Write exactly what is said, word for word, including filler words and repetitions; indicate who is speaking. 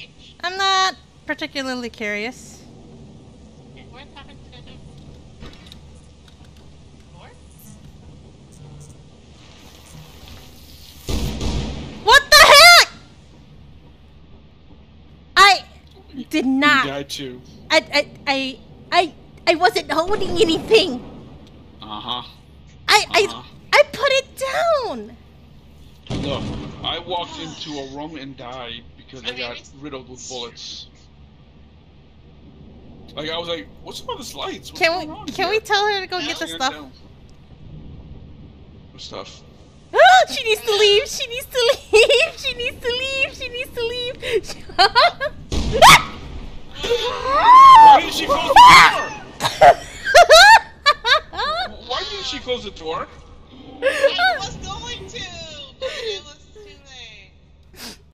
Speaker 1: bitch.
Speaker 2: I'm not particularly curious.
Speaker 1: Okay, we're talking to the door.
Speaker 2: What the heck? I did not.
Speaker 3: You died too.
Speaker 2: I, I, I, I, I wasn't holding anything.
Speaker 3: Uh-huh.
Speaker 2: I,
Speaker 3: Uh-huh.
Speaker 2: I, I put it down.
Speaker 3: Look, I walked into a room and died because I got riddled with bullets. Like, I was like, what's all this lights? What's
Speaker 2: Can
Speaker 3: going
Speaker 2: we,
Speaker 3: on
Speaker 2: can
Speaker 3: here?
Speaker 2: we tell her to go get the
Speaker 3: Yeah,
Speaker 2: stuff?
Speaker 3: no. What stuff?
Speaker 2: Oh, she needs to leave. She needs to leave. She needs to leave.